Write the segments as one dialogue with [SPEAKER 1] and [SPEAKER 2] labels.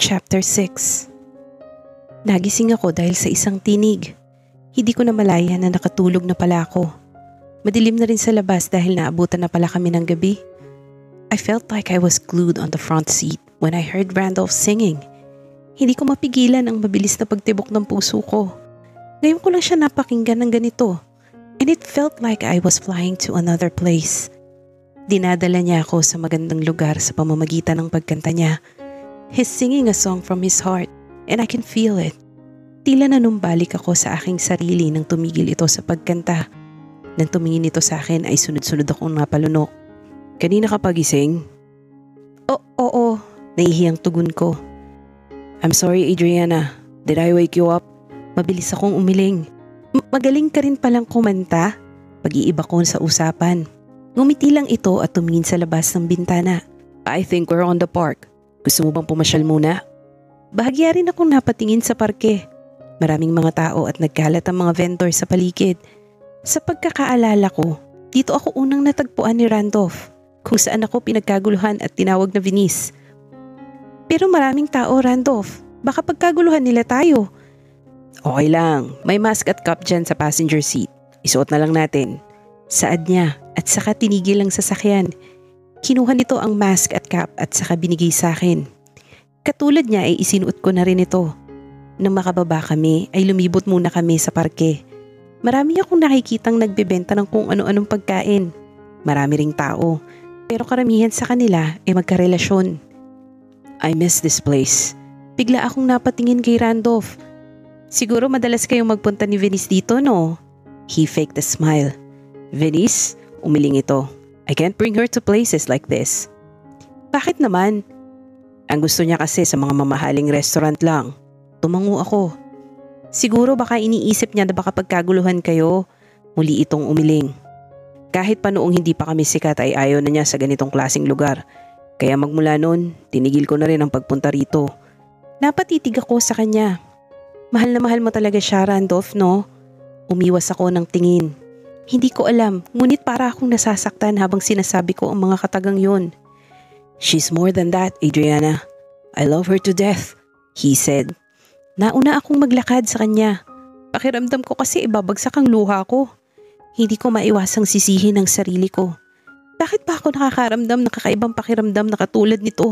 [SPEAKER 1] Chapter 6. Nagising ako dahil sa isang tinig. Hindi ko na malaya na nakatulog na pala ako. Madilim na rin sa labas dahil naabutan na pala kami ng gabi. I felt like I was glued on the front seat when I heard Randolph singing. Hindi ko mapigilan ang mabilis na pagtibok ng puso ko. Ngayon ko lang siya napakinggan ng ganito. And it felt like I was flying to another place. Dinadala niya ako sa magandang lugar sa pamamagitan ng pagkanta niya. He's singing a song from his heart and I can feel it. Tila nanumbalik ako sa aking sarili nang tumigil ito sa pagkanta. Nang tumingin ito sa akin ay sunod-sunod akong napalunok. Kanina ka pagising? Oo, nahihiyang tugon ko. I'm sorry Adriana, did I wake you up? Mabilis akong umiling. Magaling ka rin palang kumanta? Pag-iiba ko sa usapan. Ngumiti lang ito at tumingin sa labas ng bintana. I think we're on the park. Gusto mo bang pumasyal muna? Bahagya rin akong napatingin sa parke. Maraming mga tao at nagkalat ang mga vendor sa paligid. Sa pagkakaalala ko, dito ako unang natagpuan ni Randolph, kung saan ako pinagkaguluhan at tinawag na Venice. Pero maraming tao, Randolph. Baka pagkaguluhan nila tayo. Okay lang, may mask at cup dyan sa passenger seat. Isuot na lang natin. Saad niya at saka tinigil ang sasakyan. Kinuha nito ang mask at cap at saka binigay sa akin. Katulad niya ay isinuot ko na rin ito. Nang makababa kami ay lumibot muna kami sa parke. Marami akong nakikitang nagbebenta ng kung ano-anong pagkain. Marami ring tao, pero karamihan sa kanila ay magkarelasyon. I miss this place. Bigla akong napatingin kay Randolph. Siguro madalas kayong magpunta ni Venice dito, no? He faked a smile. Venice? Umiling ito. I can't bring her to places like this. Bakit naman? Ang gusto niya kasi sa mga mamahaling restaurant lang. Tumango ako. Siguro baka iniisip niya na baka pagkaguluhan kayo. Muli itong umiling. Kahit pa noong hindi pa kami sikat ay ayaw na niya sa ganitong klaseng lugar. Kaya magmula noon, tinigil ko na rin ang pagpunta rito. Napatitig ako sa kanya. Mahal na mahal mo talaga siya, Randolph, no? Umiwas ako ng tingin. Hindi ko alam, ngunit para akong nasasaktan habang sinasabi ko ang mga katagang yun. She's more than that, Adriana. I love her to death, he said. Nauna akong maglakad sa kanya. Pakiramdam ko kasi ibabagsak ang luha ko. Hindi ko maiwasang sisihin ang sarili ko. Bakit ba ako nakakaramdam ng kakaibang pakiramdam na katulad nito?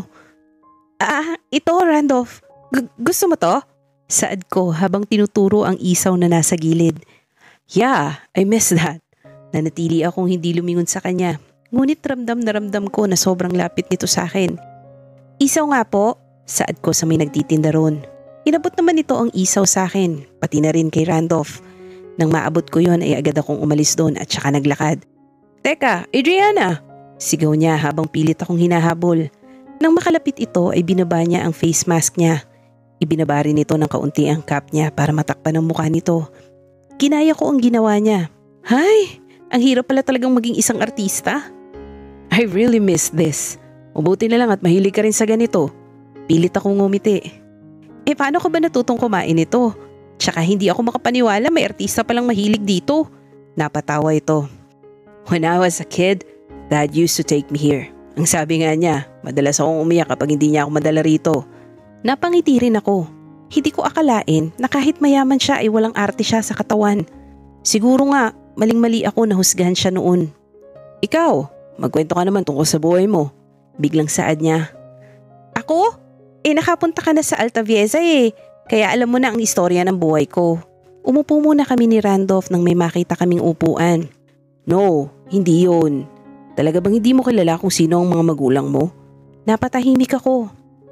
[SPEAKER 1] Ito Randolph. Gusto mo to? Saad ko habang tinuturo ang isaw na nasa gilid. Yeah, I miss that. Nanatili akong hindi lumingon sa kanya. Ngunit ramdam na ramdam ko na sobrang lapit nito sa akin. Isaw nga po, saad ko sa may nagtitinda roon. Inabot naman ito ang isaw sa akin, pati na rin kay Randolph. Nang maabot ko yon ay agad akong umalis doon at saka naglakad. Teka, Adriana! Sigaw niya habang pilit akong hinahabol. Nang makalapit ito ay binaba niya ang face mask niya. Ibinaba rin nito ng kaunti ang cap niya para matakpan ang mukha nito. Ginaya ko ang ginawa niya. Hay! Ang hirap pala talagang maging isang artista. I really miss this. Mabuti na lang at mahilig ka rin sa ganito. Pilit akong ngumiti. Paano ko ba natutong kumain ito? Tsaka hindi ako makapaniwala may artista palang mahilig dito. Napatawa ito. When I was a kid, Dad used to take me here. Ang sabi nga niya, madalas akong umiyak kapag hindi niya ako madala rito. Napangiti rin ako. Hindi ko akalain na kahit mayaman siya ay walang arte siya sa katawan. Siguro nga, maling-mali ako na husgahan siya noon. Ikaw, magkwento ka naman tungkol sa buhay mo. Biglang saad niya. Ako? Nakapunta ka na sa Altavieza kaya alam mo na ang istorya ng buhay ko. Umupo muna kami ni Randolph nang may makita kaming upuan. No, hindi yun. Talaga bang hindi mo kilala kung sino ang mga magulang mo? Napatahimik ako.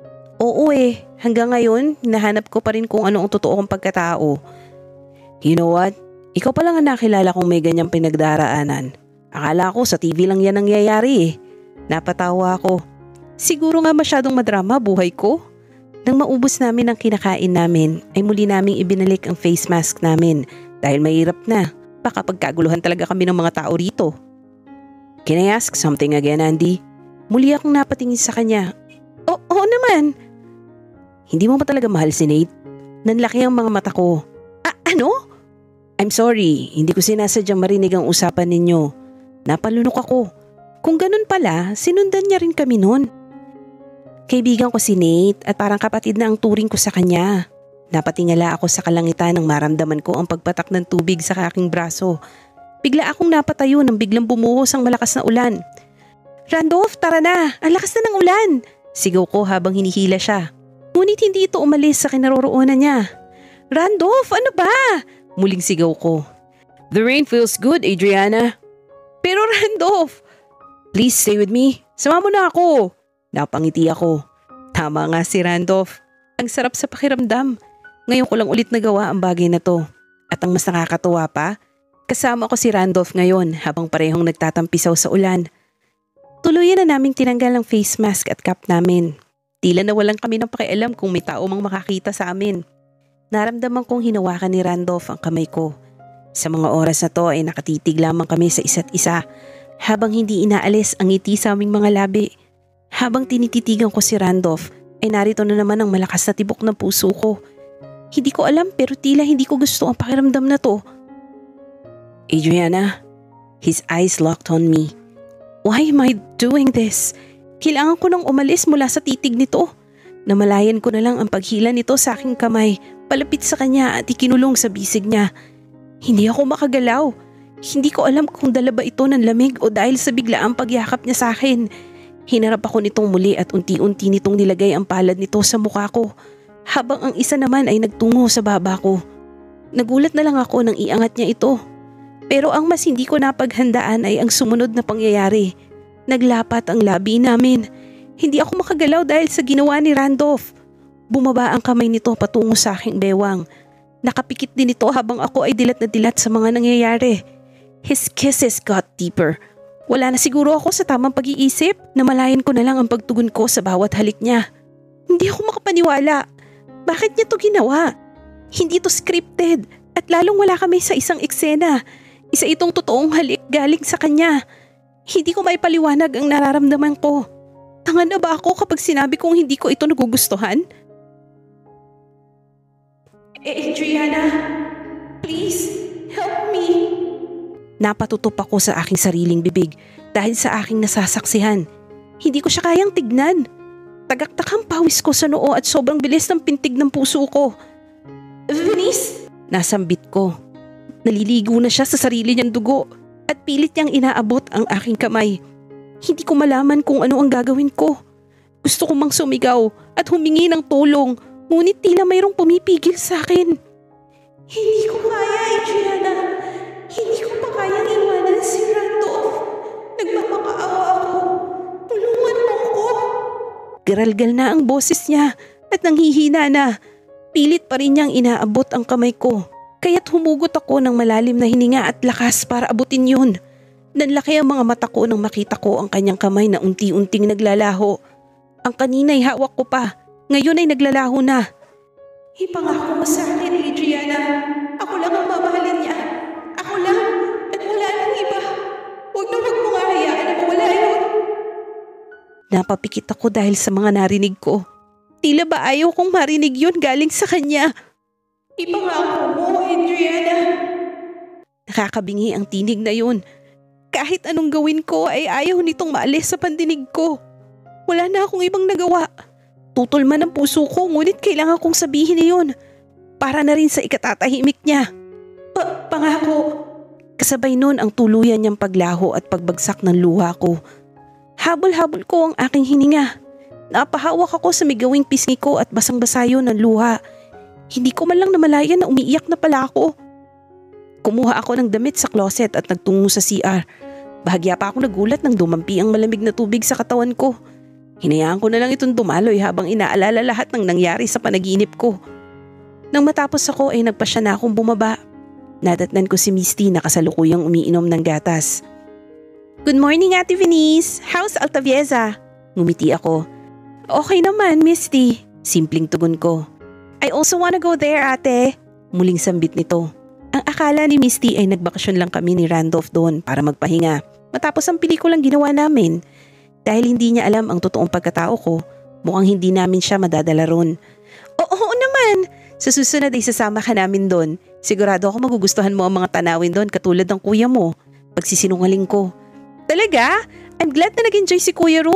[SPEAKER 1] Oo hanggang ngayon, hinahanap ko pa rin kung ano ang totoo kong pagkatao. You know what? Ikaw pa lang ang nakilala kong may ganyang pinagdaraanan. Akala ko sa TV lang yan nangyayari Napatawa ako. Siguro nga masyadong madrama buhay ko. Nang maubos namin ang kinakain namin, ay muli naming ibinalik ang face mask namin dahil mahirap na. Baka pagkaguluhan talaga kami ng mga tao rito. Can I ask something again, Andy? Muli akong napatingin sa kanya. Oo naman. Hindi mo ba talaga mahal si Nate? Nanlaki ang mga mata ko. Ano? I'm sorry, hindi ko sinasadyang marinig ang usapan ninyo. Napalunok ako. Kung ganun pala, sinundan niya rin kami noon. Kaibigan ko si Nate at parang kapatid na ang turing ko sa kanya. Napatingala ako sa kalangitan nang maramdaman ko ang pagpatak ng tubig sa aking braso. Bigla akong napatayo nang biglang bumuhos ang malakas na ulan. "Randolph, tara na! Ang lakas na ng ulan!" Sigaw ko habang hinihila siya. Ngunit hindi ito umalis sa kinaroroonan niya. "Randolph, ano ba?" Muling sigaw ko. "The rain feels good, Adriana." "Pero Randolph!" "Please stay with me. Sama mo na ako." Napangiti ako. Tama nga si Randolph. Ang sarap sa pakiramdam. Ngayon ko lang ulit nagawa ang bagay na to. At ang mas nakakatuwa pa, kasama ko si Randolph ngayon habang parehong nagtatampisaw sa ulan. Tuluyan na naming tinanggal ang face mask at cap namin. Tila na walang kami ng pakialam kung may tao mang makakita sa amin. Naramdaman kong hinawakan ni Randolph ang kamay ko. Sa mga oras na to ay nakatitig lamang kami sa isa't isa habang hindi inaalis ang ngiti sa aming mga labi. Habang tinititigan ko si Randolph ay narito na naman ang malakas na tibok ng puso ko. Hindi ko alam pero tila hindi ko gusto ang pakiramdam na to. "Adriana," his eyes locked on me. Why am I doing this? Kailangan ko nang umalis mula sa titig nito. Namalayan ko na lang ang paghila nito sa aking kamay, palapit sa kanya at ikinulong sa bisig niya. Hindi ako makagalaw. Hindi ko alam kung dala ba ito ng lamig o dahil sa biglaang pagyakap niya sa akin. Hinarap ako nitong muli at unti-unti nitong nilagay ang palad nito sa mukha ko, habang ang isa naman ay nagtungo sa baba ko. Nagulat na lang ako nang iangat niya ito. Pero ang mas hindi ko napaghandaan ay ang sumunod na pangyayari. Naglapat ang labi namin. Hindi ako makagalaw dahil sa ginawa ni Randolph. Bumaba ang kamay nito patungo sa aking bewang. Nakapikit din ito habang ako ay dilat na dilat sa mga nangyayari. His kisses got deeper. Wala na siguro ako sa tamang pag-iisip. Namalayan ko na lang ang pagtugon ko sa bawat halik niya. Hindi ako makapaniwala. Bakit niya to ginawa? Hindi to scripted at lalong wala kami sa isang eksena. Isa itong totoong halik galing sa kanya. Hindi ko maipaliwanag ang nararamdaman ko. Tanga na ba ako kapag sinabi kong hindi ko ito nagugustuhan? Adriana, please help me. Napatutup ako sa aking sariling bibig dahil sa aking nasasaksihan. Hindi ko siya kayang tignan. Tagaktak ang pawis ko sa noo at sobrang bilis ng pintig ng puso ko. "Venice!" Nasambit ko. Naliligo na siya sa sarili niyang dugo at pilit niyang inaabot ang aking kamay. Hindi ko malaman kung ano ang gagawin ko. Gusto ko mang sumigaw at humingi ng tulong, ngunit tila mayroong pumipigil sa akin. "Hindi ko kaya, Adriana. Hindi ko pa kayang iwanan si Randolph. Nagmamakaawa ako. Tulungan mo ako." Garalgal na ang boses niya at nanghihina na. Pilit pa rin niyang inaabot ang kamay ko. Kaya't humugot ako ng malalim na hininga at lakas para abutin yun. Nanlaki ang mga mata ko nang makita ko ang kanyang kamay na unti-unting naglalaho. Ang kanina'y hawak ko pa, ngayon ay naglalaho na. "Ipangako mo sa akin, Adriana. Ako lang ang mamahalin niya. Ako lang at wala nang iba. Huwag mo nga hayaan na mawala yun." Napapikit ako dahil sa mga narinig ko. Tila ba ayaw kong marinig yun galing sa kanya. "Ipangako mo, Adriana." Nakakabingi ang tinig na yun. Kahit anong gawin ko ay ayaw nitong maalis sa pandinig ko. Wala na akong ibang nagawa. Tutol man ang puso ko, ngunit kailangan kong sabihin na yun. Para na rin sa ikatatahimik niya. Pangako." Kasabay nun ang tuluyan niyang paglaho at pagbagsak ng luha ko. Habol-habol ko ang aking hininga. Napahawak ako sa migawing pisngi ko at basang-basa yun ng luha. Hindi ko man lang namalayan na umiiyak na pala ako. Kumuha ako ng damit sa closet at nagtungo sa CR. Bahagya pa ako nagulat nang dumampi ang malamig na tubig sa katawan ko. Hinayaan ko na lang itong dumaloy habang inaalala lahat ng nangyari sa panaginip ko. Nang matapos ako ay nagpasya na akong bumaba. Nadatnan ko si Misty na kasalukuyang umiinom ng gatas. "Good morning, Ate Venice. How's Altavieza?" Ngumiti ako. "Okay naman, Misty." Simpleng tugon ko. "I also wanna go there, ate." Muling sambit nito. Ang akala ni Misty ay nagbakasyon lang kami ni Randolph doon para magpahinga matapos ang pelikulang ginawa namin. Dahil hindi niya alam ang totoong pagkatao ko, mukhang hindi namin siya madadala ron. Oo naman, sa susunod ay sasama ka namin doon. Sigurado ako magugustuhan mo ang mga tanawin doon katulad ng kuya mo. Pagsisinungaling ko. Talaga? I'm glad na nag-enjoy si kuya ron.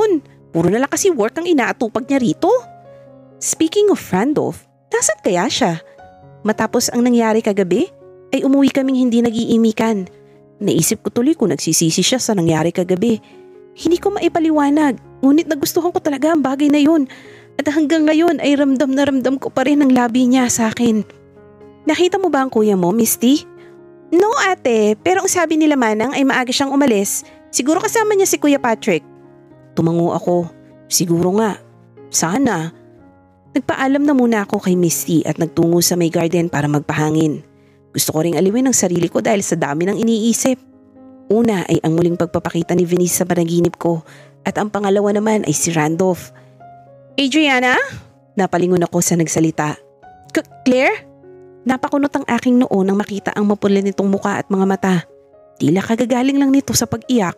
[SPEAKER 1] Puro na lang kasi work ang inaatupag niya rito. Speaking of Randolph, nasaan kaya siya? Matapos ang nangyari kagabi, ay umuwi kaming hindi nag-iimikan. Naisip ko tuloy kung nagsisisi siya sa nangyari kagabi. Hindi ko maipaliwanag, ngunit nagustuhan ko talaga ang bagay na yun. At hanggang ngayon ay ramdam na ramdam ko pa rin ang labi niya sa akin. Nakita mo ba ang kuya mo, Misty? No ate, pero ang sabi nila Manang ay maaga siyang umalis. Siguro kasama niya si Kuya Patrick. Tumango ako. Siguro nga. Sana. Nagpaalam na muna ako kay Misty at nagtungo sa may garden para magpahangin. Gusto ko ring aliwin ang sarili ko dahil sa dami ng iniisip. Una ay ang muling pagpapakita ni Venice sa panaginip ko at ang pangalawa naman ay si Randolph. Adriana? Napalingon ako sa nagsalita. Claire? Napakunot ang aking noo nang makita ang mapula nitong muka at mga mata. Tila kagagaling lang nito sa pag-iyak.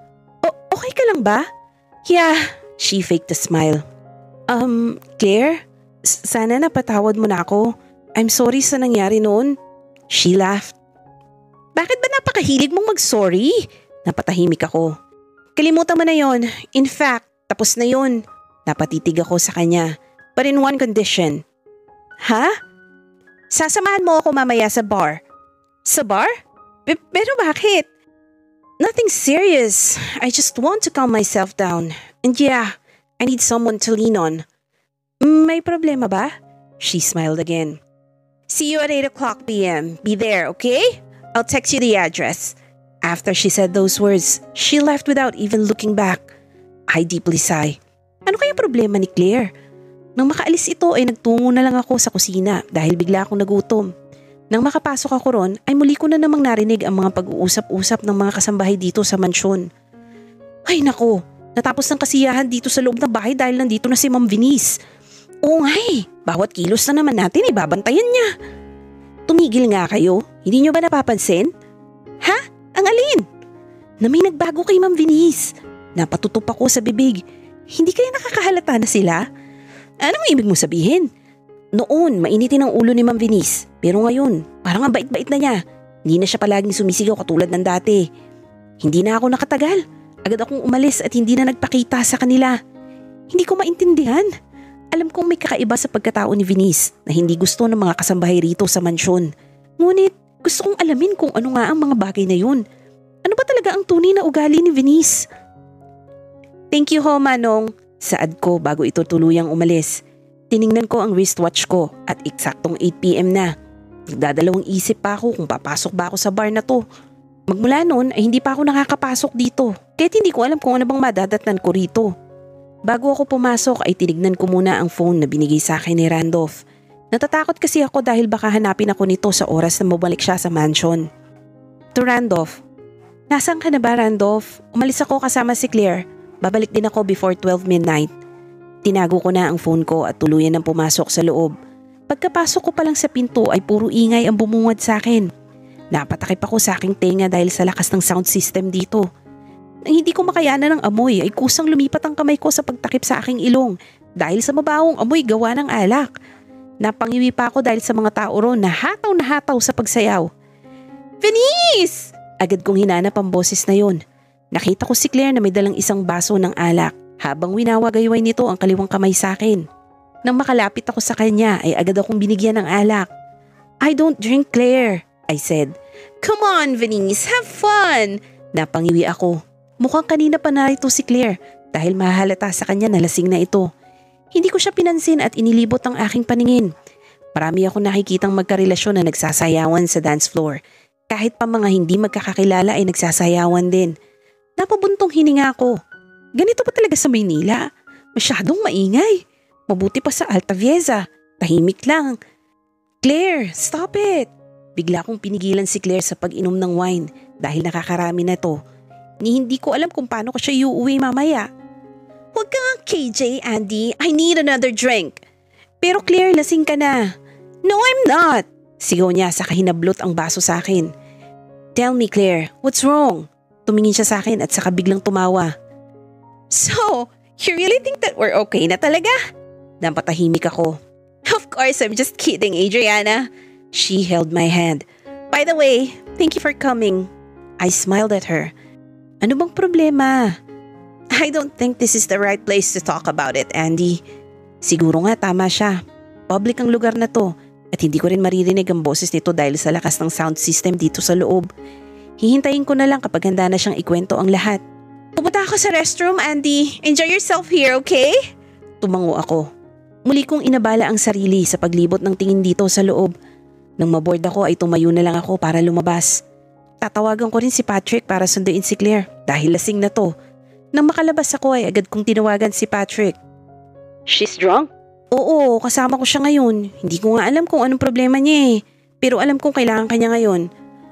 [SPEAKER 1] Okay ka lang ba? Yeah, she faked a smile. Claire? Sana napatawad mo na ako. I'm sorry sa nangyari noon. She laughed. Bakit ba napakahilig mong mag-sorry? Napatahimik ako. Kalimutan mo na yon. In fact, tapos na yon. Napatitig ako sa kanya. But in one condition. Ha? Sasamahan mo ako mamaya sa bar. Sa bar? Pero bakit? Nothing serious. I just want to calm myself down. And yeah, I need someone to lean on. May problema ba? She smiled again. See you at 8 o'clock p.m. Be there, okay? I'll text you the address. After she said those words, she left without even looking back. I deeply sigh. Ano kaya problema ni Claire? Nang makaalis ito ay nagtungo na lang ako sa kusina dahil bigla akong nagutom. Nang makapasok ako ron ay muli ko na namang narinig ang mga pag-uusap-usap ng mga kasambahay dito sa mansyon. Ay nako, natapos ng kasiyahan dito sa loob ng bahay dahil nandito na si Ma'am Venice. Oo nga bawat kilos na naman natin ay babantayan niya. Tumigil nga kayo, hindi niyo ba napapansin? Ha? Ang alin? Na may nagbago kay Ma'am Venice. Napatutup ako sa bibig. Hindi kaya nakakahalata na sila? Anong ibig mo sabihin? Noon, mainitin ang ulo ni Ma'am Venice. Pero ngayon, parang ang bait-bait na niya. Hindi na siya palaging sumisigaw katulad ng dati. Hindi na ako nakatagal. Agad akong umalis at hindi na nagpakita sa kanila. Hindi ko maintindihan. Alam kong may kakaiba sa pagkatao ni Venice na hindi gusto ng mga kasambahay rito sa mansyon. Ngunit gusto kong alamin kung ano nga ang mga bagay na yun. Ano ba talaga ang tunay na ugali ni Venice? Thank you ho, Manong. Saad ko bago ito tuluyang umalis. Tiningnan ko ang wristwatch ko at eksaktong 8 p.m. na. Nagdadalawang isip pa ako kung papasok ba ako sa bar na to. Magmula noon ay hindi pa ako nakakapasok dito. Kahit hindi ko alam kung ano bang madadatnan ko rito. Bago ako pumasok ay tinignan ko muna ang phone na binigay sa akin ni Randolph. Natatakot kasi ako dahil baka hanapin ako nito sa oras na mabalik siya sa mansion. To Randolph. Nasaan ka na ba, Randolph? Umalis ako kasama si Claire. Babalik din ako before 12 midnight. Tinago ko na ang phone ko at tuluyan ng pumasok sa loob. Pagkapasok ko pa lang sa pinto ay puro ingay ang bumungad sa akin. Napatakip ako sa aking tenga dahil sa lakas ng sound system dito. Nang hindi ko makayanan ng amoy ay kusang lumipat ang kamay ko sa pagtakip sa aking ilong dahil sa mabawong amoy gawa ng alak. Napangiwi pa ako dahil sa mga tao ron na hataw sa pagsayaw. Venice! Agad kong hinanap ang boses na yon. Nakita ko si Claire na may dalang isang baso ng alak habang winawagayway nito ang kaliwang kamay sa akin. Nang makalapit ako sa kanya ay agad akong binigyan ng alak. I don't drink, Claire, I said. Come on, Venice, have fun! Napangiwi ako. Mukhang kanina pa narito si Claire dahil mahalata sa kanya na lasing na ito. Hindi ko siya pinansin at inilibot ang aking paningin. Marami akong nakikitang magkarelasyon na nagsasayawan sa dance floor. Kahit pa mga hindi magkakakilala ay nagsasayawan din. Napabuntong hininga ko. Ganito pa talaga sa Maynila? Masyadong maingay. Mabuti pa sa Altavieza. Tahimik lang. Claire, stop it! Bigla kong pinigilan si Claire sa pag-inom ng wine dahil nakakarami na to. Hindi ko alam kung paano ko siya iuwi mamaya. Huwag ka nga KJ, Andy. I need another drink. Pero Claire, lasing ka na. No, I'm not. Sigaw niya sa kahinablot ang baso sa akin. Tell me, Claire, what's wrong? Tumingin siya sa akin at saka biglang tumawa. So, you really think that we're okay na talaga? Napatahimik ako. Of course, I'm just kidding, Adriana. She held my hand. By the way, thank you for coming. I smiled at her. Ano bang problema? I don't think this is the right place to talk about it, Andy. Siguro nga tama siya. Public ang lugar na to at hindi ko rin maririnig ang boses nito dahil sa lakas ng sound system dito sa loob. Hihintayin ko na lang kapag handa na siyang ikwento ang lahat. Pupunta ako sa restroom, Andy. Enjoy yourself here, okay? Tumango ako. Muli kong inabala ang sarili sa paglibot ng tingin dito sa loob. Nang maboard ako ay tumayo na lang ako para lumabas. Tatawagan ko rin si Patrick para sunduin si Claire dahil lasing na to. Nang makalabas ako ay agad kong tinawagan si Patrick. She's drunk? Oo, kasama ko siya ngayon. Hindi ko nga alam kung anong problema niya eh. Pero alam kong kailangan kanya ngayon.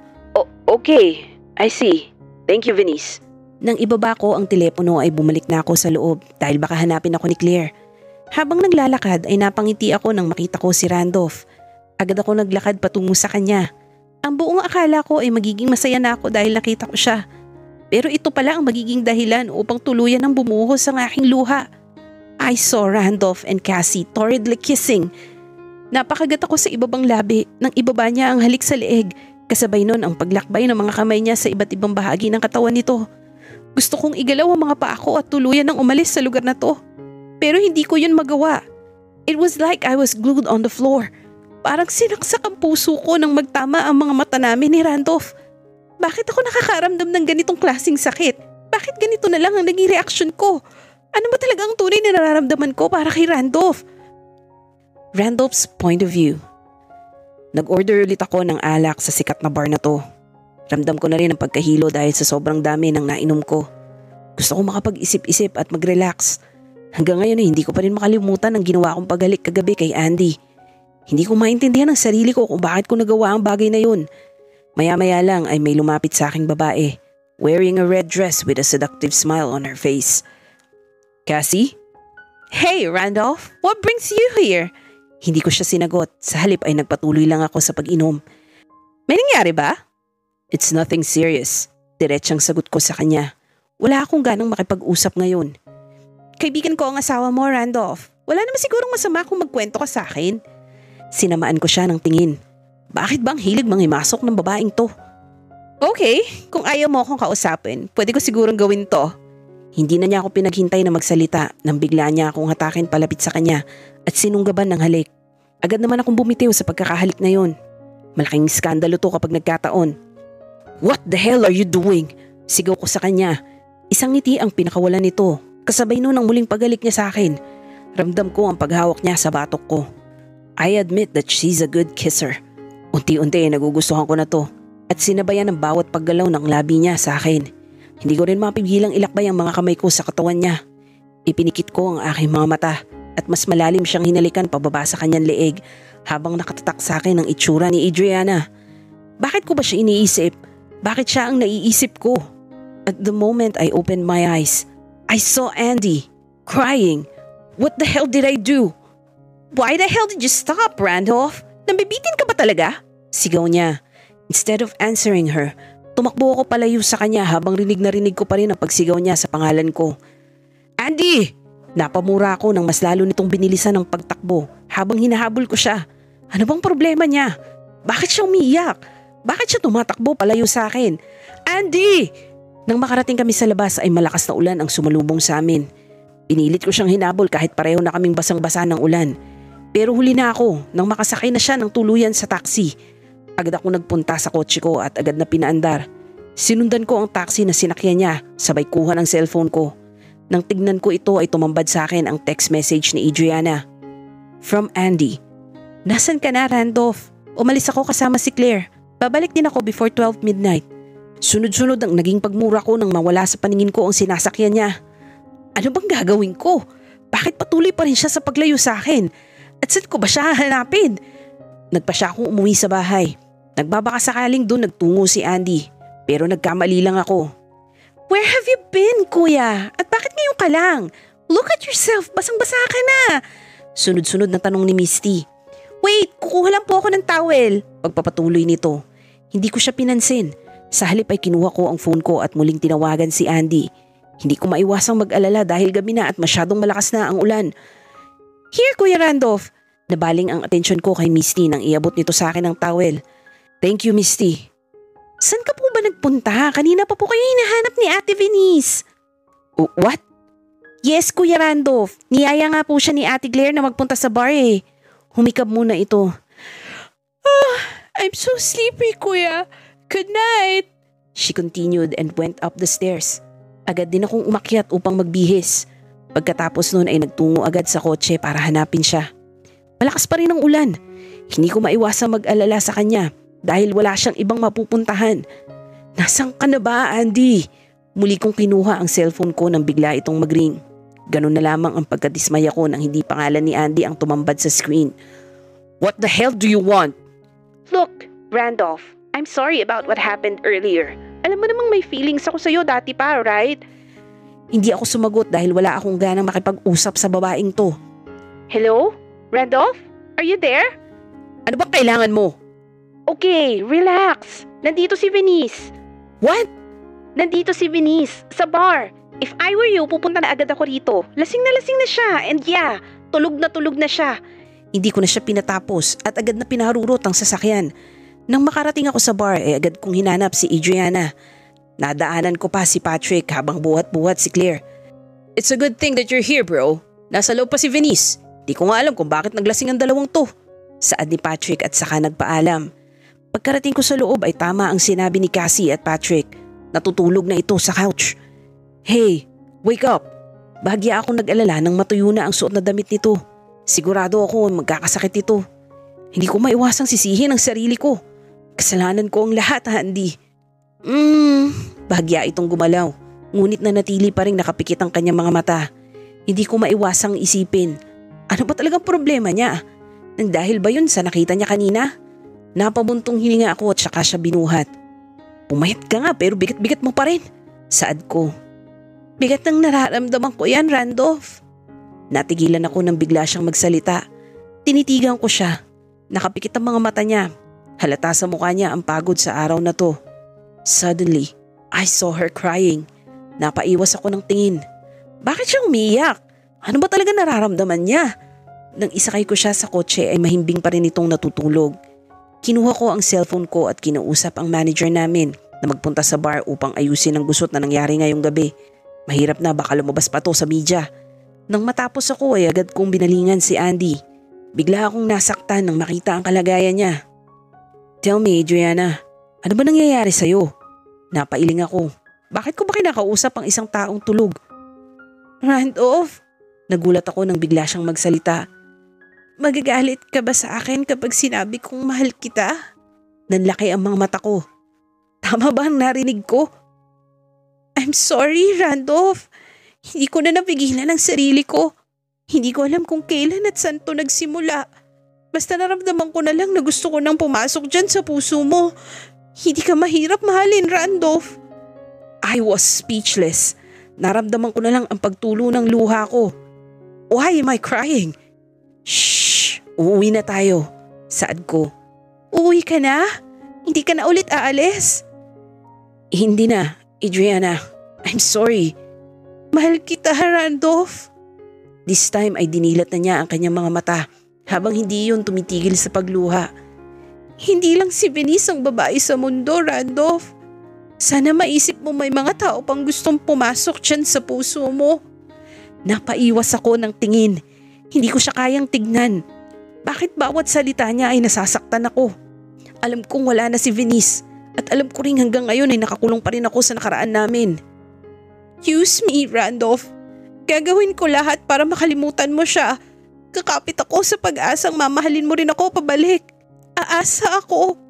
[SPEAKER 1] Okay, I see. Thank you, Venice. Nang ibaba ko ang telepono ay bumalik na ako sa loob dahil baka hanapin ako ni Claire. Habang naglalakad ay napangiti ako nang makita ko si Randolph. Agad ako naglakad patungo sa kanya. Ang buong akala ko ay magiging masaya na ako dahil nakita ko siya. Pero ito pala ang magiging dahilan upang tuluyan ng bumuhos ang aking luha. I saw Randolph and Cassie torridly kissing. Napakagat ako sa ibabang labi nang ibaba niya ang halik sa leeg. Kasabay nun ang paglakbay ng mga kamay niya sa iba't ibang bahagi ng katawan nito. Gusto kong igalaw ang mga paa ko at tuluyan ng umalis sa lugar na to. Pero hindi ko yun magawa. It was like I was glued on the floor. Parang sinaksak ang puso ko nang magtama ang mga mata namin ni Randolph. Bakit ako nakakaramdam ng ganitong klaseng sakit? Bakit ganito na lang ang naging reaksyon ko? Ano ba talaga ang tunay na nararamdaman ko para kay Randolph? Randolph's point of view. Nag-order ulit ako ng alak sa sikat na bar na to. Ramdam ko na rin ang pagkahilo dahil sa sobrang dami ng nainom ko. Gusto ko makapag-isip-isip at mag-relax. Hanggang ngayon ay hindi ko pa rin makalimutan ang ginawa kong paghalik kagabi kay Andy. Hindi ko maintindihan ang sarili ko kung bakit ko nagawa ang bagay na yun. Maya-maya lang ay may lumapit sa aking babae, wearing a red dress with a seductive smile on her face. Cassie? Hey Randolph, what brings you here? Hindi ko siya sinagot, sa halip ay nagpatuloy lang ako sa pag-inom. May nangyari ba? It's nothing serious, diretsang sagot ko sa kanya. Wala akong ganang makipag-usap ngayon. Kaibigan ko ang asawa mo, Randolph. Wala naman sigurong masama kung magkwento ka sa akin. Sinamaan ko siya ng tingin. Bakit bang hilig manghimasok ng babaeng to? Okay, kung ayaw mo akong kausapin, pwede ko sigurong gawin to. Hindi na niya ako pinaghintay na magsalita nang bigla niya akong hatakin palapit sa kanya at sinunggaban ng halik. Agad naman akong bumitiw sa pagkakahalik na yon. Malaking skandalo to kapag nagkataon. What the hell are you doing? Sigaw ko sa kanya. Isang ngiti ang pinakawalan nito. Kasabay noon ang muling paghalik niya sa akin. Ramdam ko ang paghawak niya sa batok ko. I admit that she's a good kisser. Unti-unti nagugustuhan ko na to at sinabayan ng bawat paggalaw ng labi niya sa akin. Hindi ko rin mapigilang ilakbay ang mga kamay ko sa katawan niya. Ipinikit ko ang aking mga mata at mas malalim siyang hinalikan pababa sa kanyang leeg habang nakatatak sa akin ang itsura ni Adriana. Bakit ko ba siya iniisip? Bakit siya ang naiisip ko? At the moment I opened my eyes, I saw Andy crying. What the hell did I do? Why the hell did you stop, Randolph? Nambibitin ka ba talaga? Sigaw niya. Instead of answering her, tumakbo ako palayo sa kanya habang rinig na rinig ko pa rin ang pagsigaw niya sa pangalan ko. Andy! Napamura ako nang mas lalo nitong binilisan ng pagtakbo habang hinahabol ko siya. Ano bang problema niya? Bakit siya umiiyak? Bakit siya tumatakbo palayo sa akin? Andy! Nang makarating kami sa labas ay malakas na ulan ang sumalubong sa amin. Pinilit ko siyang hinabol kahit pareho na kaming basang-basa ng ulan. Pero huli na ako nang makasakay na siya ng tuluyan sa taxi. Agad ako nagpunta sa kotse ko at agad na pinaandar. Sinundan ko ang taxi na sinakyan niya, sabay kuha ng cellphone ko. Nang tignan ko ito ay tumambad sa akin ang text message ni Adriana. From Andy. Nasaan ka na, Randolph? Umalis ako kasama si Claire. Babalik din ako before 12 midnight. Sunod-sunod ang naging pagmura ko nang mawala sa paningin ko ang sinasakyan niya. Ano bang gagawin ko? Bakit patuloy pa rin siya sa paglayo sa akin? At saan ko ba siya hahanapin? Nagpa siya akong umuwi sa bahay. Nagbabaka sakaling doon nagtungo si Andy. Pero nagkamali lang ako. Where have you been, kuya? At bakit ngayon ka lang? Look at yourself, basang-basa ka na. Sunod-sunod na tanong ni Misty. Wait, kukuha lang po ako ng towel. Pagpapatuloy nito. Hindi ko siya pinansin. Sa halip ay kinuha ko ang phone ko at muling tinawagan si Andy. Hindi ko maiwasang mag-alala dahil gabi na at masyadong malakas na ang ulan. Here, Kuya Randolph. Nabaling ang atensyon ko kay Misty nang iabot nito sa akin ang towel. Thank you, Misty. Saan ka po ba nagpunta? Kanina pa po kayo hinahanap ni Ate Venice. What? Yes, Kuya Randolph. Niyaya nga po siya ni Ate Claire na magpunta sa bar eh. Humikab muna ito. I'm so sleepy, Kuya. Good night. She continued and went up the stairs. Agad din akong umakyat upang magbihis. Pagkatapos noon ay nagtungo agad sa kotse para hanapin siya. Malakas pa rin ang ulan. Hindi ko maiwasang mag-alala sa kanya dahil wala siyang ibang mapupuntahan. Nasaan ka na ba, Andy? Muli kong kinuha ang cellphone ko nang bigla itong mag-ring. Ganun na lamang ang pagkadismaya ko nang hindi pangalan ni Andy ang tumambad sa screen. What the hell do you want? Look, Randolph, I'm sorry about what happened earlier. Alam mo namang may feelings ako sa'yo dati pa, right? Hindi ako sumagot dahil wala akong ganang makipag-usap sa babaeng to. Hello? Randolph? Are you there? Ano bang kailangan mo? Okay, relax. Nandito si Venice. What? Nandito si Venice, sa bar. If I were you, pupunta na agad ako rito. Lasing na siya and yeah, tulog na siya. Hindi ko na siya pinatapos at agad na pinarurot ang sasakyan. Nang makarating ako sa bar agad kong hinanap si Adriana. Nadaanan ko pa si Patrick habang buhat-buhat si Claire. It's a good thing that you're here, bro. Nasa loob pa si Venice. Di ko nga alam kung bakit naglasing ang dalawang to. Saad ni Patrick at saka nagpaalam. Pagkarating ko sa loob ay tama ang sinabi ni Cassie at Patrick. Natutulog na ito sa couch. Hey, wake up! Bahagya akong nag-alala nang matuyo na ang suot na damit nito. Sigurado ako magkakasakit ito. Hindi ko maiwasang sisihin ang sarili ko. Kasalanan ko ang lahat, Andy. Bahagya itong gumalaw. Ngunit nanatili pa rin nakapikit ang kanyang mga mata. Hindi ko maiwasang isipin. Ano ba talagang problema niya? Nang dahil ba yun sa nakita niya kanina? Napabuntong hininga ako at saka siya binuhat. Pumayat ka nga pero bigat-bigat mo pa rin. Saad ko. Bigat ng nararamdaman ko yan, Randolph. Natigilan ako nang bigla siyang magsalita. Tinitigan ko siya. Nakapikit ang mga mata niya. Halata sa mukha niya ang pagod sa araw na to. Suddenly, I saw her crying. Napaiwas ako ng tingin. Bakit siya umiyak? Ano ba talaga nararamdaman niya? Nang isakay ko siya sa kotse ay mahimbing pa rin itong natutulog. Kinuha ko ang cellphone ko at kinausap ang manager namin na magpunta sa bar upang ayusin ang gusot na nangyari ngayong gabi. Mahirap na baka lumabas pa to sa media. Nang matapos ako ay agad kong binalingan si Andy. Bigla akong nasaktan nang makita ang kalagayan niya. Tell me, Adriana, ano ba nangyayari sa'yo? Napailing ako. Bakit ko ba kinakausap ang isang taong tulog? Randolph? Nagulat ako nang bigla siyang magsalita. Magagalit ka ba sa akin kapag sinabi kong mahal kita? Nanlaki ang mga mata ko. Tama ba ang narinig ko? I'm sorry, Randolph. Hindi ko na napigilan ang sarili ko. Hindi ko alam kung kailan at saan to nagsimula. Basta naramdaman ko na lang na gusto ko nang pumasok dyan sa puso mo. Hindi ka mahirap mahalin, Randolph. I was speechless. Naramdaman ko na lang ang pagtulo ng luha ko. Why am I crying? Shh! Uuwi na tayo. Saad ko. Uuwi ka na? Hindi ka na ulit aalis? Hindi na, Adriana. I'm sorry. Mahal kita, Randolph. This time ay dinilat na niya ang kanyang mga mata habang hindi yun tumitigil sa pagluha. Hindi lang si Venice ang babae sa mundo, Randolph. Sana maisip mo may mga tao pang gustong pumasok dyan sa puso mo. Napaiwas ako ng tingin. Hindi ko siya kayang tignan. Bakit bawat salita niya ay nasasaktan ako? Alam kong wala na si Venice at alam ko rin hanggang ngayon ay nakakulong pa rin ako sa nakaraan namin. Excuse me, Randolph. Gagawin ko lahat para makalimutan mo siya. Kakapit ako sa pag-asang mamahalin mo rin ako pabalik. Aasa ako.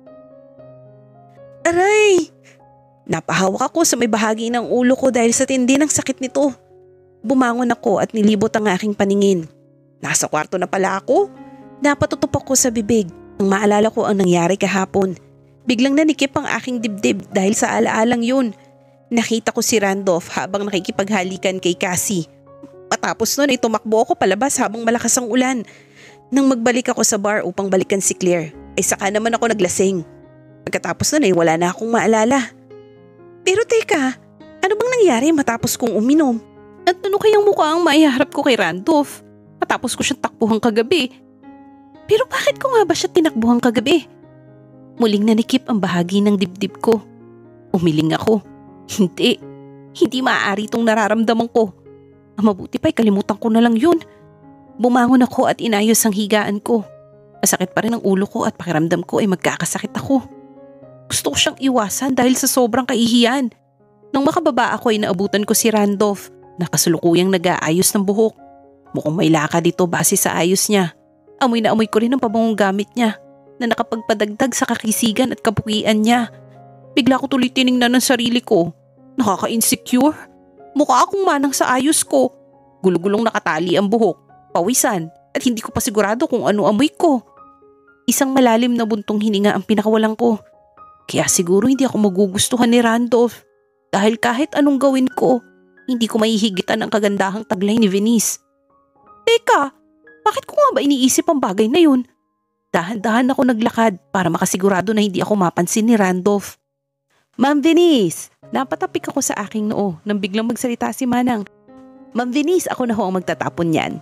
[SPEAKER 1] Aray! Napahawak ako sa may bahagi ng ulo ko dahil sa tindi ng sakit nito. Bumangon ako at nilibot ang aking paningin. Nasa kwarto na pala ako. Napatutupak ko sa bibig nang maalala ko ang nangyari kahapon. Biglang nanikip ang aking dibdib dahil sa alaalang yun. Nakita ko si Randolph habang nakikipaghalikan kay Cassie. Matapos nun ay tumakbo ako palabas habang malakas ang ulan. Nang magbalik ako sa bar upang balikan si Claire, ay saka naman ako naglasing. Pagkatapos nun ay wala na akong maalala. Pero teka, ano bang nangyari matapos kong uminom? At ano kayang mukha ang maiharap ko kay Randolph? Matapos ko siyang takbuhan kagabi. Pero bakit ko nga ba siya tinakbuhan kagabi? Muling nanikip ang bahagi ng dibdib ko. Umiling ako. Hindi maaari itong nararamdaman ko. Ang mabuti pa'y kalimutan ko na lang yun. Bumangon ako at inayos ang higaan ko. Masakit pa rin ang ulo ko at pakiramdam ko ay magkakasakit ako. Gusto ko siyang iwasan dahil sa sobrang kaihiyan. Nang makababa ako ay naabutan ko si Randolph na kasulukuyang nag-aayos ng buhok. Mukhang may laka dito base sa ayos niya. Amoy na amoy ko rin ang pabangong gamit niya na nakapagpadagdag sa kakisigan at kapukian niya. Bigla ko tuloy tiningnan ng sarili ko. Nakaka-insecure. Mukha akong manang sa ayos ko. Gulugulong nakatali ang buhok, pawisan at hindi ko pa sigurado kung ano amoy ko. Isang malalim na buntong hininga ang pinakawalan ko. Kaya siguro hindi ako magugustuhan ni Randolph dahil kahit anong gawin ko, hindi ko maihigitan ang kagandahang taglay ni Venice. Teka, bakit ko nga ba iniisip ang bagay na yun? Dahan-dahan ako naglakad para makasigurado na hindi ako mapansin ni Randolph. Ma'am Venice, napatapik ako sa aking noo nang biglang magsalita si Manang. Ma'am Venice, ako na ho ang magtatapon yan.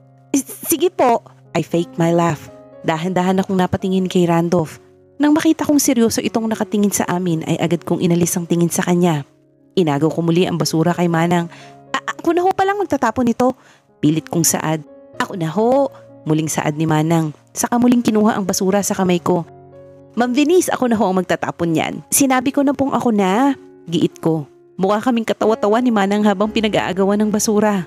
[SPEAKER 1] Sige po, I faked my laugh. Dahan-dahan akong napatingin kay Randolph. Nang makita kong seryoso itong nakatingin sa amin ay agad kong inalis ang tingin sa kanya. Inagaw ko muli ang basura kay Manang. Ako na ho palang magtatapon nito. Pilit kong saad. Ako na ho. Muling saad ni Manang. Saka muling kinuha ang basura sa kamay ko. Ma'am Venice, ako na ho ang magtatapon yan. Sinabi ko na pong ako na. Giit ko. Mukha kaming katawa-tawa ni Manang habang pinag-aagawan ng basura.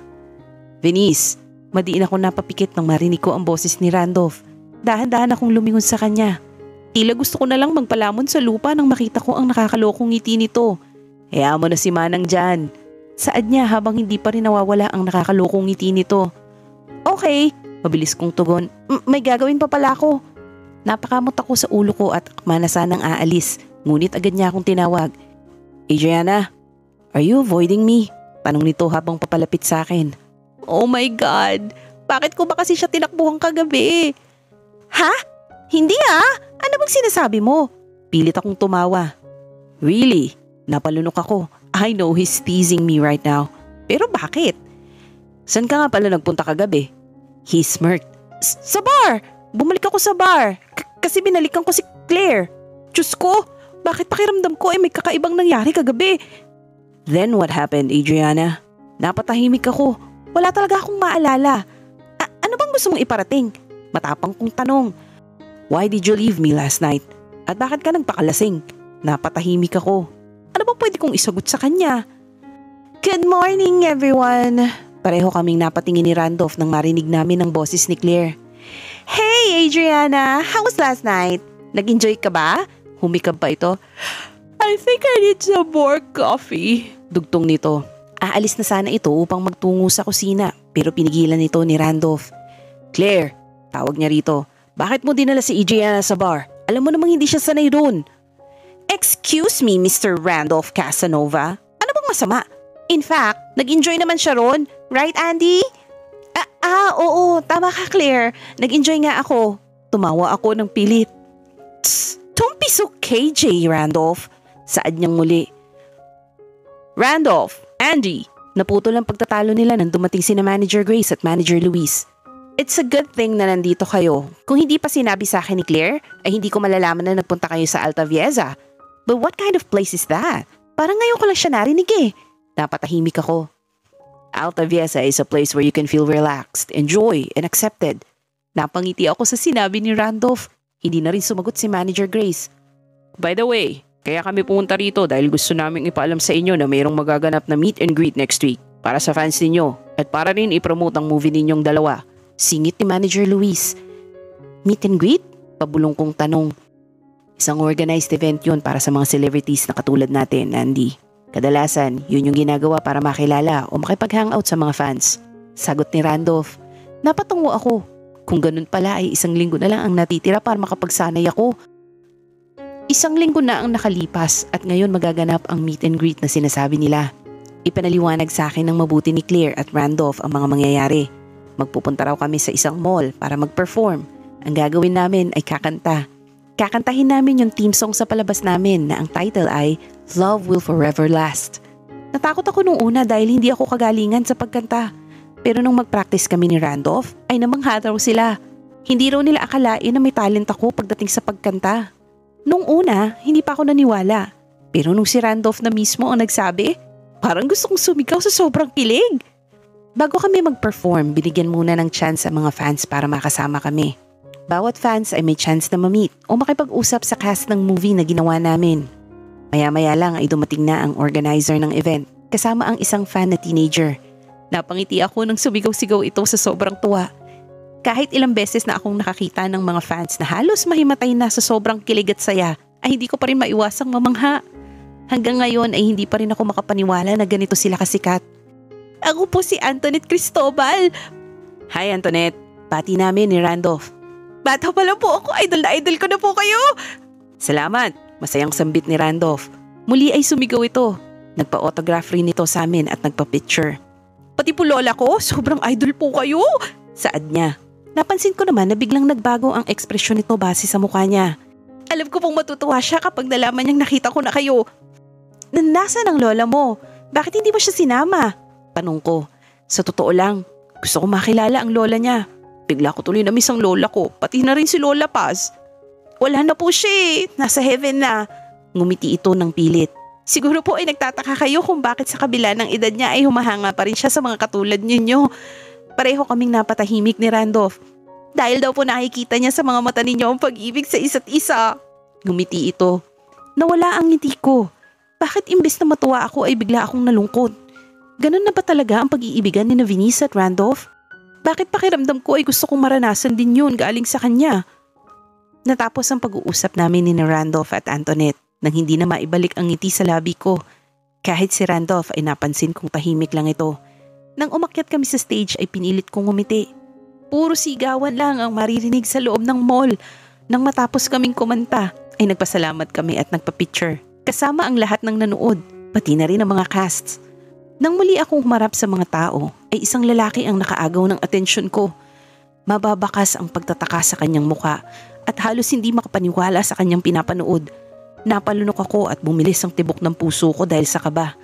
[SPEAKER 1] Venice, madiin ako napapikit nang marinig ko ang boses ni Randolph. Dahan-dahan akong lumingon sa kanya. Tila gusto ko na lang magpalamon sa lupa nang makita ko ang nakakalokong ngiti nito. Hayaan mo na si Manang dyan. Saad niya habang hindi pa rin nawawala ang nakakalokong ngiti nito. Okay, mabilis kong tugon. May gagawin pa pala ako. Napakamot ako sa ulo ko at akma na sanang aalis. Ngunit agad niya akong tinawag. Adriana, are you avoiding me? Tanong nito habang papalapit sa akin. Oh my God, bakit ko ba kasi siya tinakbuhan kagabi? Ha? Hindi ah? Ano bang sinasabi mo? Pilit akong tumawa. Really? Napalunok ako. I know he's teasing me right now. Pero bakit? Saan ka nga pala nagpunta kagabi? He smirked. Sa bar! Bumalik ako sa bar. Kasi binalikan ko si Claire. Diyos ko, bakit pakiramdam ko ay may kakaibang nangyari kagabi? Then what happened, Adriana? Napatahimik ako. Wala talaga akong maalala. Ano bang gusto mong iparating? Matapang kong tanong. Why did you leave me last night? At bakit ka nagpakalasing? Napatahimik ako. Ano bang pwede kong isagot sa kanya? Good morning everyone! Pareho kaming napatingin ni Randolph nang marinig namin ang boses ni Claire. Hey Adriana! How was last night? Nag-enjoy ka ba? Humikab pa ito. I think I need some more coffee. Dugtong nito. Aalis na sana ito upang magtungo sa kusina pero pinigilan nito ni Randolph. Claire, tawag niya rito. Bakit mo dinala si Adriana sa bar? Alam mo namang hindi siya sanay doon. Excuse me, Mr. Randolph Casanova. Ano bang masama? In fact, nag-enjoy naman siya ron. Right, Andy? Oo. Tama ka, Claire. Nag-enjoy nga ako. Tumawa ako ng pilit. Tss, don't be so KJ, Randolph. Saad niyang muli. Randolph, Andy. Naputol ang pagtatalo nila nang dumating sina Manager Grace at Manager Luis. It's a good thing na nandito kayo. Kung hindi pa sinabi sa akin ni Claire, ay hindi ko malalaman na nagpunta kayo sa Altavieza. But what kind of place is that? Parang ngayon ko lang siya narinig eh. Napatahimik ako. Altavieza is a place where you can feel relaxed, enjoy, and accepted. Napangiti ako sa sinabi ni Randolph. Hindi na rin sumagot si Manager Grace. By the way, kaya kami pumunta rito dahil gusto naming ipaalam sa inyo na mayroong magaganap na meet and greet next week para sa fans ninyo at para rin ipromote ang movie ninyong dalawa. Singit ni Manager Luis. Meet and greet? Pabulong kong tanong. Isang organized event yun para sa mga celebrities na katulad natin, Andy. Kadalasan, yun yung ginagawa para makilala o makipag-hangout sa mga fans. Sagot ni Randolph. Napatungo ako. Kung ganun pala ay 1 linggo na lang ang natitira para makapagsanay ako. 1 linggo na ang nakalipas at ngayon magaganap ang meet and greet na sinasabi nila. Ipanaliwanag sa akin ng mabuti ni Claire at Randolph ang mga mangyayari. Magpupunta raw kami sa isang mall para mag-perform. Ang gagawin namin ay kakanta. Kakantahin namin yung theme song sa palabas namin na ang title ay Love Will Forever Last. Natakot ako nung una dahil hindi ako kagalingan sa pagkanta. Pero nung mag-practice kami ni Randolph ay namangha raw sila. Hindi raw nila akalain na may talent ako pagdating sa pagkanta. Nung una, hindi pa ako naniwala. Pero nung si Randolph na mismo ang nagsabi, parang gusto kong sumigaw sa sobrang kilig. Bago kami mag-perform, binigyan muna ng chance sa mga fans para makasama kami. Bawat fans ay may chance na ma-meet o makipag-usap sa cast ng movie na ginawa namin. Maya-maya lang ay dumating na ang organizer ng event kasama ang isang fan na teenager. Napangiti ako nang sumigaw-sigaw ito sa sobrang tuwa. Kahit ilang beses na akong nakakita ng mga fans na halos mahimatay na sa sobrang kilig at saya, ay hindi ko pa rin maiwasang mamangha. Hanggang ngayon ay hindi pa rin ako makapaniwala na ganito sila kasikat. Ako po si Antoinette Cristobal. Hi Antoinette, pati namin ni Randolph. Bata pa lang po ako, idol na idol ko na po kayo. Salamat, masayang sambit ni Randolph. Muli ay sumigaw ito. Nagpa-autograph rin ito sa amin at nagpa-picture. Pati po lola ko, sobrang idol po kayo. Saad niya. Napansin ko naman na biglang nagbago ang ekspresyon nito base sa mukha niya. Alam ko pong matutuwa siya kapag nalaman niyang nakita ko na kayo. Nasaan ang lola mo? Bakit hindi mo siya sinama? Tanong ko. Sa totoo lang, gusto ko makilala ang lola niya. Bigla ko tuloy na-miss ang lola ko, pati na rin si Lola Paz. Wala na po siya eh, nasa heaven na. Ngumiti ito ng pilit. Siguro po ay nagtataka kayo kung bakit sa kabila ng edad niya ay humahanga pa rin siya sa mga katulad ninyo. Pareho kaming napatahimik ni Randolph. Dahil daw po nakikita niya sa mga mata ninyo ang pag-ibig sa isa't isa. Ngumiti ito. Nawala ang ngiti ko. Bakit imbes na matuwa ako ay bigla akong nalungkot? Ganun na ba talaga ang pag-iibigan ni Venice at Randolph? Bakit pakiramdam ko ay gusto kong maranasan din yun galing sa kanya? Natapos ang pag-uusap namin ni Randolph at Antoinette nang hindi na maibalik ang ngiti sa labi ko. Kahit si Randolph ay napansin kong tahimik lang ito. Nang umakyat kami sa stage ay pinilit kong ngumiti. Puro sigawan lang ang maririnig sa loob ng mall. Nang matapos kaming kumanta ay nagpasalamat kami at nagpa-picture. Kasama ang lahat ng nanood, pati na rin ang mga casts. Nang muli akong humarap sa mga tao, ay isang lalaki ang nakaagaw ng atensyon ko. Mababakas ang pagtataka sa kanyang muka at halos hindi makapaniwala sa kanyang pinapanood. Napalunok ako at bumilis ang tibok ng puso ko dahil sa kaba.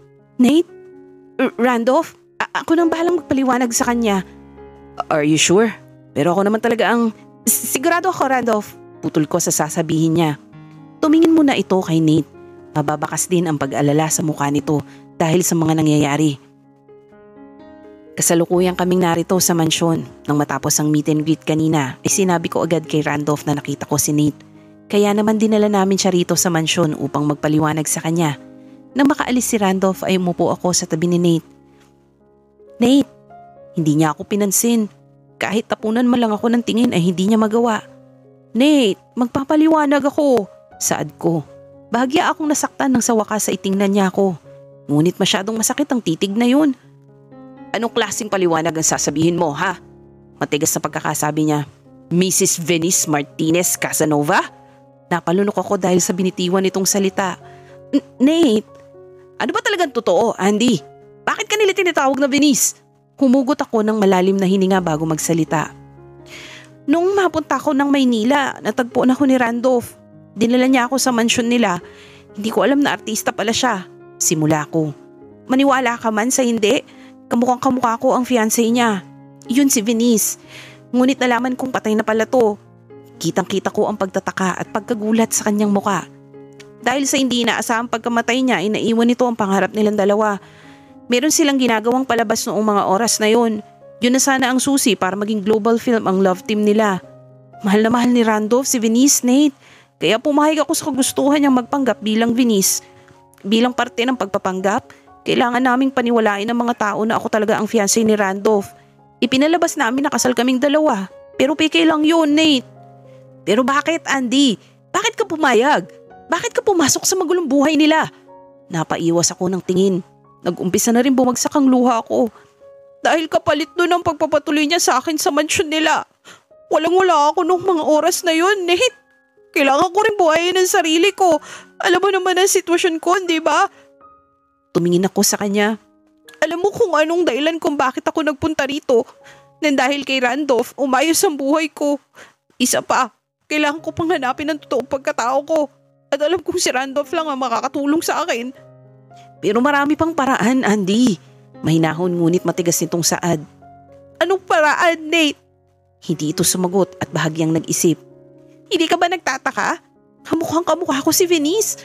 [SPEAKER 1] Nate? Randolph? Ako nang bahalang magpaliwanag sa kanya. Are you sure? Pero ako naman talaga ang... Sigurado ako, Randolph. Putol ko sa sasabihin niya. Tumingin muna ito kay Nate. Mababakas din ang pag-alala sa mukha nito dahil sa mga nangyayari. Kasalukuyan kaming narito sa mansyon. Nang matapos ang meet and greet kanina, ay sinabi ko agad kay Randolph na nakita ko si Nate. Kaya naman dinala namin siya rito sa mansyon upang magpaliwanag sa kanya. Nang makaalis si Randolph ay umupo ako sa tabi ni Nate. Nate, hindi niya ako pinansin. Kahit tapunan mo lang ako ng tingin ay hindi niya magawa. Nate, magpapaliwanag ako. Saad ko. Bahagya akong nasaktan nang sa wakas ay tingnan niya ako. Ngunit masyadong masakit ang titig na yun. Anong klaseng paliwanag ang sasabihin mo, ha? Matigas na pagkakasabi niya. Mrs. Venice Martinez Casanova? Napalunok ako dahil sa binitiwan nitong salita. Nate, ano ba talagang totoo, Andy? Bakit ka nila tinatawag na Venice? Humugot ako ng malalim na hininga bago magsalita. Nung mapunta ako ng Maynila, natagpuan ako ni Randolph. Dinala niya ako sa mansyon nila. Hindi ko alam na artista pala siya. Simula ko. Maniwala ka man sa hindi, kamukhang kamukha ko ang fiancé niya. Yun si Venice. Ngunit nalaman kong patay na pala to. Kitang-kita ko ang pagtataka at pagkagulat sa kanyang muka. Dahil sa hindi inaasahang pagkamatay niya ay naiwan nito ang pangarap nilang dalawa. Meron silang ginagawang palabas noong mga oras na yun. Yun na sana ang susi para maging global film ang love team nila. Mahal na mahal ni Randolph si Venice, Nate. Kaya pumayag ako sa kagustuhan niyang magpanggap bilang Venice. Bilang parte ng pagpapanggap, kailangan naming paniwalain ng mga tao na ako talaga ang fiancé ni Randolph. Ipinalabas namin na kasal kaming dalawa. Pero peke lang yun, Nate. Pero bakit, Andy? Bakit ka pumayag? Bakit ka pumasok sa magulong buhay nila? Napaiwas ako ng tingin. Nag-umpisa na rin bumagsak ang luha ko. Dahil kapalit doon ang pagpapatuloy niya sa akin sa mansyon nila. Walang-wala ako nung mga oras na yun, Nate. Kailangan ko rin buhayin ang sarili ko. Alam mo naman ang sitwasyon ko, di ba? Tumingin ako sa kanya. Alam mo kung anong dahilan kung bakit ako nagpunta rito. Nang dahil kay Randolph, umayos ang buhay ko. Isa pa, kailangan ko pang hanapin ang totoong pagkatao ko. At alam kong si Randolph lang ang makakatulong sa akin. Pero marami pang paraan, Andy. Mahinahon ngunit matigas nitong saad. Anong paraan, Nate? Hindi ito sumagot at bahagyang nag-isip. Hindi ka ba nagtataka? Kamukhang kamukha ko si Venice.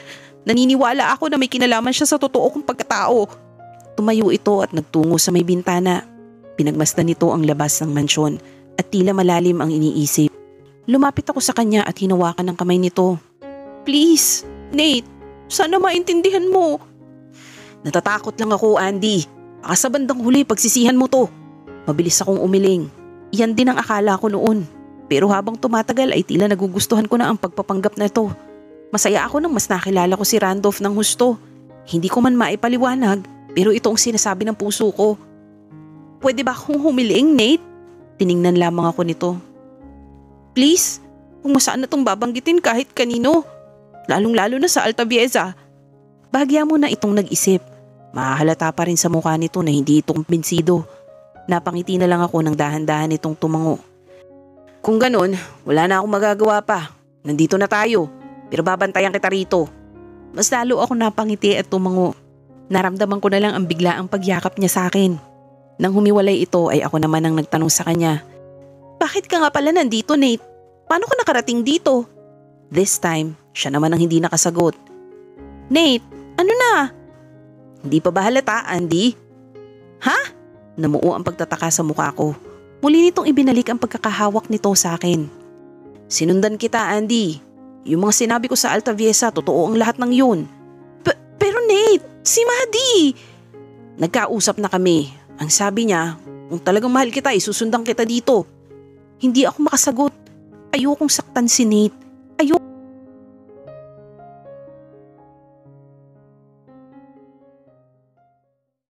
[SPEAKER 1] Naniniwala ako na may kinalaman siya sa totoo kong pagkatao. Tumayo ito at nagtungo sa may bintana. Pinagmasdan nito ang labas ng mansyon at tila malalim ang iniisip. Lumapit ako sa kanya at hinawakan ng kamay nito. Please, Nate, sana maintindihan mo. Natatakot lang ako, Andy. Baka sa bandang huli pagsisihan mo to. Mabilis akong umiling. Iyan din ang akala ko noon. Pero habang tumatagal ay tila nagugustuhan ko na ang pagpapanggap na ito. Masaya ako nang mas nakilala ko si Randolph ng husto. Hindi ko man maipaliwanag, pero ito ang sinasabi ng puso ko. Pwede ba akong humiling, Nate? Tiningnan lamang ako nito. Please, kung masaan na itong babanggitin kahit kanino. Lalong-lalo na sa Altavieza. Bahagya mo na itong nag-isip. Mahahalata pa rin sa mukha nito na hindi ito kumbinsido. Napangiti na lang ako nang dahan-dahan itong tumango. Kung ganun, wala na akong magagawa pa. Nandito na tayo, pero babantayan kita rito. Mas lalo ako napangiti at tumango. Naramdaman ko na lang ang biglaang pagyakap niya sa akin. Nang humiwalay ito ay ako naman ang nagtanong sa kanya. Bakit ka nga pala nandito, Nate? Paano ka nakarating dito? This time, siya naman ang hindi nakasagot. Nate, ano na? Hindi pa ba halata, Andy? Ha? Namuo ang pagtataka sa mukha ko. Muli nitong ibinalik ang pagkakahawak nito sa akin. Sinundan kita, Andy. Yung mga sinabi ko sa Altavieza, totoo ang lahat ng yun. Pero Nate, si Maddie! Nagkausap na kami. Ang sabi niya, kung talagang mahal kita, isusundan kita dito. Hindi ako makasagot. Ayokong saktan si Nate. Ayoko.